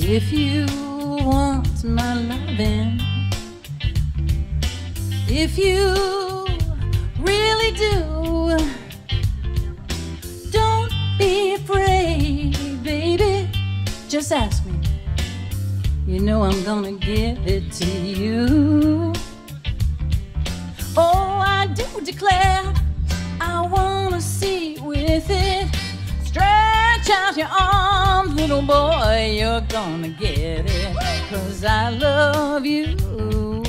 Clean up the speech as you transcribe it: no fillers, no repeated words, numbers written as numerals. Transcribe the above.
If you want my loving, if you really do, don't be afraid, baby. Just ask me. You know I'm gonna give it to you. Oh, I do declare I wanna see with it. Stretch out your arms, little boy, you're gonna get it. 'Cause I love you.